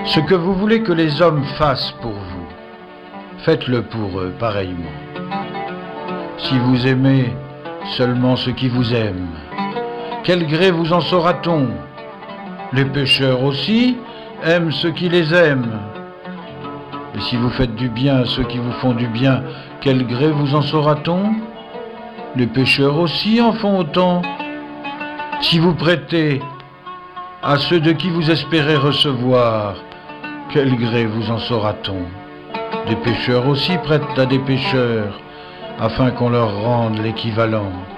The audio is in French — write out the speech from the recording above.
Ce que vous voulez que les hommes fassent pour vous, faites-le pour eux pareillement. Si vous aimez seulement ceux qui vous aiment, quel gré vous en saura-t-on? Les pécheurs aussi aiment ceux qui les aiment. Et si vous faites du bien à ceux qui vous font du bien, quel gré vous en saura-t-on? Les pécheurs aussi en font autant. Si vous prêtez à ceux de qui vous espérez recevoir, quel gré vous en saura-t-on? Des pécheurs aussi prêtent à des pécheurs, afin qu'on leur rende l'équivalent.